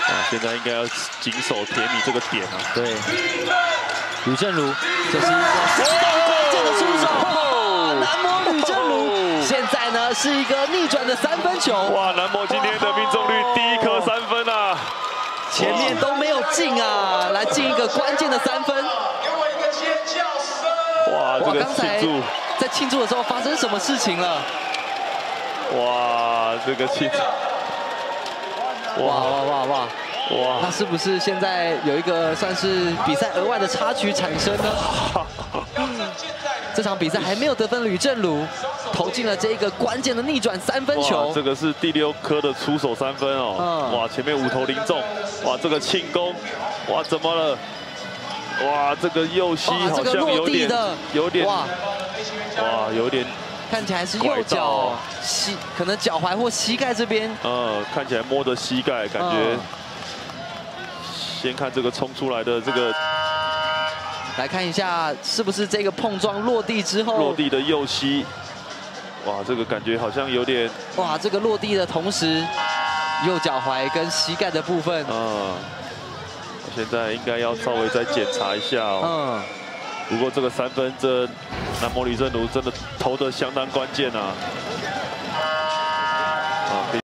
现在应该要紧守铁米这个点啊。 对，吕正如，这是一个相当关键的出手，南模吕正如，现在呢是一个逆转的3分球。 哇，南模今天的命中率第一颗3分啊！ 前面都没有进啊，来进一个关键的3分。 哇，这个刚才庆祝， 在庆祝的时候发生什么事情了？ 哇，这个庆祝， 哇！他是不是现在有一个算是比赛额外的插曲产生呢？这场比赛还没有得分，吕正如投进了这一个关键的逆转3分球。 这个是第6颗的出手3分哦。哇，前面5投零中。哇，这个庆功，哇，怎么了？哇，这个右膝好像有点，哇，有点。 看起来是右脚可能脚踝或膝盖这边。 看起来摸着膝盖，感觉。先看这个冲出来的这个， 来看一下是不是这个碰撞落地之后， 落地的右膝。哇，这个感觉好像有点。 哇，这个落地的同时，右脚踝跟膝盖的部分。 现在应该要稍微再检查一下哦。不过这个3分，这南模吕正如真的投得相当关键啊。